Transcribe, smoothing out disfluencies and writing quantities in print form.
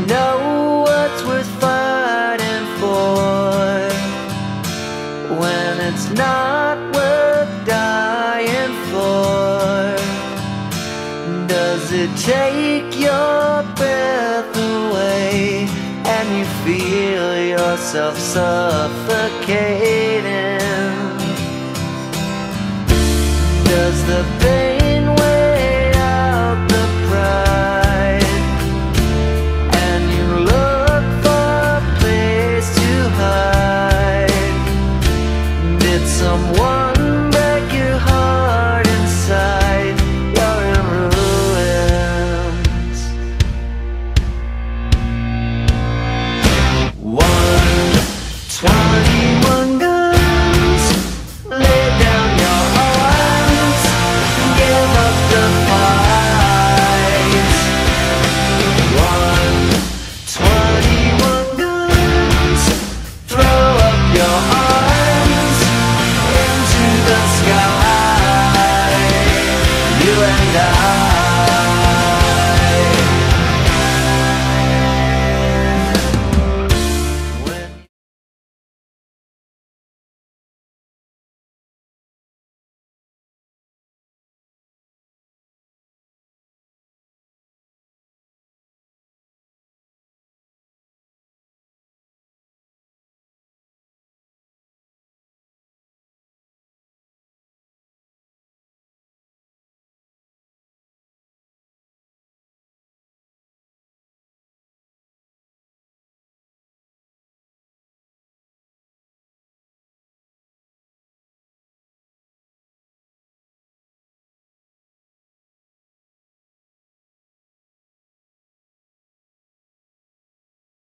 know what's worth fighting for when it's not worth dying for? Does it take your breath away and you feel yourself suffocating? Does the pain